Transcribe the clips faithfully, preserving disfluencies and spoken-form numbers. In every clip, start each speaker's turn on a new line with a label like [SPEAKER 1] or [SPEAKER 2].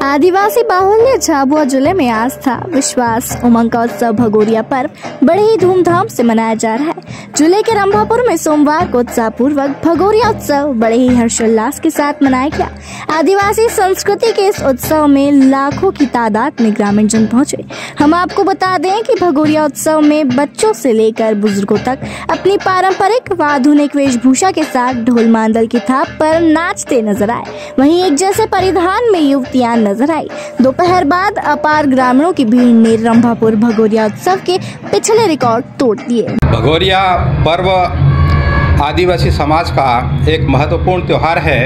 [SPEAKER 1] आदिवासी बाहुल्य झाबुआ जिले में आस्था, विश्वास, उमंग का उत्सव भगोरिया पर्व बड़े ही धूमधाम से मनाया जा रहा है। जिले के रंभापुर में सोमवार को उत्साहपूर्वक भगोरिया उत्सव बड़े ही हर्षोल्लास के साथ मनाया गया। आदिवासी संस्कृति के इस उत्सव में लाखों की तादाद में ग्रामीण जन पहुंचे। हम आपको बता दें कि भगोरिया उत्सव में बच्चों से लेकर बुजुर्गों तक अपनी पारंपरिक व आधुनिक वेशभूषा के साथ ढोल मांदल की थाप पर नाचते नजर आए। वहीं एक जैसे परिधान में युवतियां नजर आई। दोपहर बाद अपार ग्रामीणों की भीड़ ने रंभापुर भगोरिया उत्सव के पिछले रिकॉर्ड तोड़ दिए।
[SPEAKER 2] भगोरिया पर्व आदिवासी समाज का एक महत्वपूर्ण त्योहार है।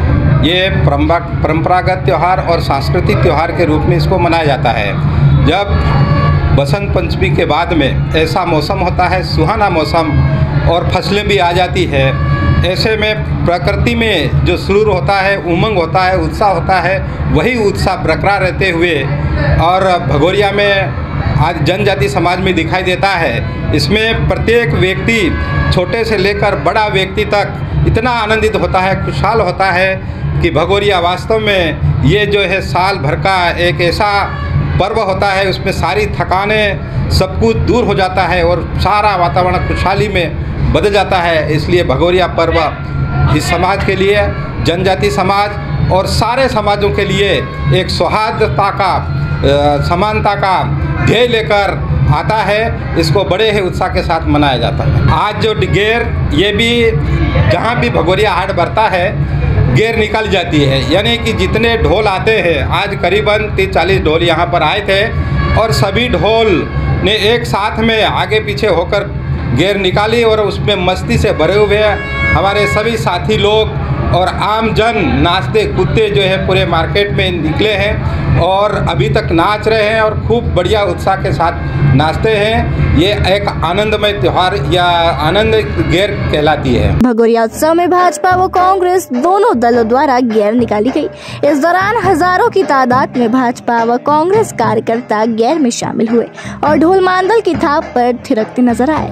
[SPEAKER 2] ये परंपरागत त्योहार और सांस्कृतिक त्योहार के रूप में इसको मनाया जाता है। जब बसंत पंचमी के बाद में ऐसा मौसम होता है, सुहाना मौसम, और फसलें भी आ जाती है, ऐसे में प्रकृति में जो सुरूर होता है, उमंग होता है, उत्साह होता है, वही उत्साह बरकरार रहते हुए और भगोरिया में आज जनजाति समाज में दिखाई देता है। इसमें प्रत्येक व्यक्ति छोटे से लेकर बड़ा व्यक्ति तक इतना आनंदित होता है, खुशहाल होता है कि भगोरिया वास्तव में ये जो है साल भर का एक ऐसा पर्व होता है, उसमें सारी थकानें सब कुछ दूर हो जाता है और सारा वातावरण खुशहाली में बदल जाता है। इसलिए भगोरिया पर्व इस समाज के लिए, जनजाति समाज और सारे समाजों के लिए एक सौहार्दता का, समानता का ध्येय लेकर आता है। इसको बड़े ही उत्साह के साथ मनाया जाता है। आज जो गेर, ये भी जहाँ भी भगोरिया हाट बढ़ता है, गेर निकल जाती है, यानी कि जितने ढोल आते हैं, आज करीबन तीस चालीस ढोल यहाँ पर आए थे और सभी ढोल ने एक साथ में आगे पीछे होकर गेर निकाली और उसमें मस्ती से भरे हुए हमारे सभी साथी लोग और आम जन नाचते कूदते जो है पूरे मार्केट में निकले हैं और अभी तक नाच रहे हैं और खूब बढ़िया उत्साह के साथ नाचते हैं। ये एक आनंदमय त्योहार या आनंद गेर कहलाती है।
[SPEAKER 1] भगोरिया उत्सव में भाजपा व कांग्रेस दोनों दलों द्वारा गेर निकाली गई। इस दौरान हजारों की तादाद में भाजपा व कांग्रेस कार्यकर्ता गेर में शामिल हुए और ढोल मांदल की थाप पर थिरकते नजर आए।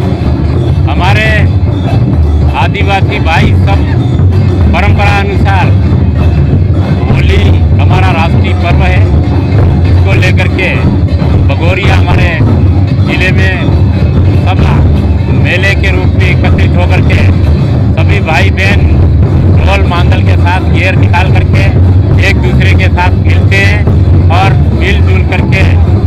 [SPEAKER 3] हमारे आदिवासी भाई सब परंपरा अनुसार होली हमारा राष्ट्रीय पर्व है। इसको लेकर के भगोरिया हमारे जिले में सब मेले के रूप में एकत्रित होकर के सभी भाई बहन ढोल मांदल के साथ गेर निकाल करके एक दूसरे के साथ मिलते हैं और मिलजुल करके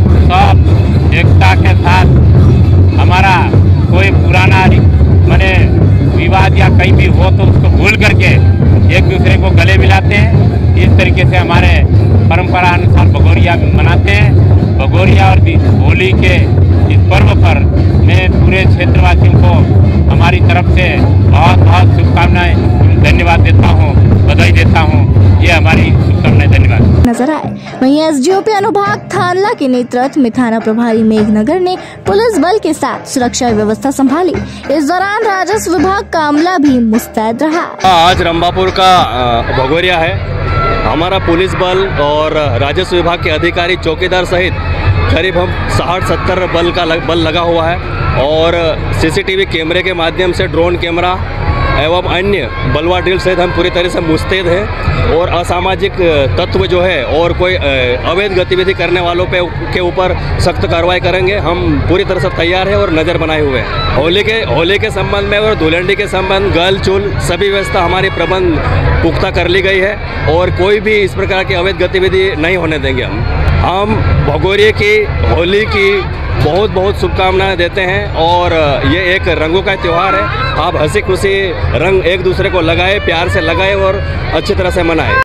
[SPEAKER 3] सब एकता के साथ हमारा कोई पुराना माने विवाद या कहीं भी हो तो उसको भूल करके एक दूसरे को गले मिलाते हैं। इस तरीके से हमारे परंपरा अनुसार भगोरिया मनाते हैं। भगोरिया और होली के इस पर्व पर मैं पूरे क्षेत्रवासियों को हमारी तरफ से बहुत बहुत शुभकामनाएं, धन्यवाद देता हूं, बधाई देता हूं। ये हमारी शुभकामनाएं, धन्यवाद।
[SPEAKER 1] नजर आए। वहीं एसडीओपी अनुभाग थानला के नेतृत्व में थाना प्रभारी मेघनगर ने पुलिस बल के साथ सुरक्षा व्यवस्था संभाली। इस दौरान राजस्व विभाग का अमला भी मुस्तैद रहा।
[SPEAKER 4] आज रंभापुर का भगोरिया है। हमारा पुलिस बल और राजस्व विभाग के अधिकारी, चौकीदार सहित करीब हम साठ सत्तर बल का लग, बल लगा हुआ है और सीसीटीवी कैमरे के माध्यम से ड्रोन कैमरा एवं अन्य बलवा ड्रिल सहित हम पूरी तरह से मुस्तैद हैं और असामाजिक तत्व जो है और कोई अवैध गतिविधि करने वालों पे के ऊपर सख्त कार्रवाई करेंगे। हम पूरी तरह से तैयार हैं और नज़र बनाए हुए हैं। होली के होली के संबंध में और धुलंडी के संबंध गल चुल सभी व्यवस्था हमारी प्रबंध पुख्ता कर ली गई है और कोई भी इस प्रकार की अवैध गतिविधि नहीं होने देंगे। हम हम भगोरिया की होली की बहुत बहुत शुभकामनाएं देते हैं और ये एक रंगों का त्यौहार है। आप हंसी खुशी रंग एक दूसरे को लगाए, प्यार से लगाए और अच्छी तरह से मनाएं।